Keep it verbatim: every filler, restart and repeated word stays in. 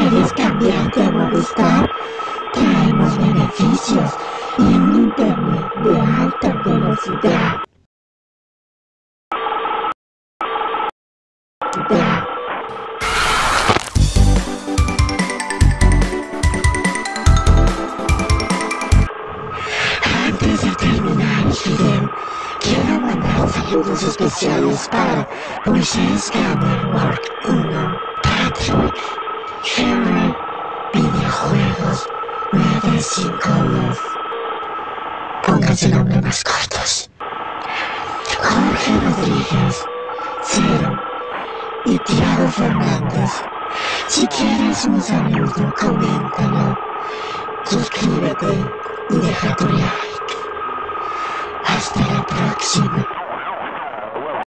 ¿Quieres cambiarte a Movistar? Traemos beneficios y un internet de alta velocidad. Antes de terminar el video, quiero mandar saludos especiales para Moisés Gamer Mark uno, Patrick, Henry, Videojuegos nueve cinco dos. Pónganse nombres más cortos. Jorge Rodríguez, Cero y Tiago Fernández. Si quieres un saludo, coméntalo, suscríbete y deja tu like. Hasta la próxima.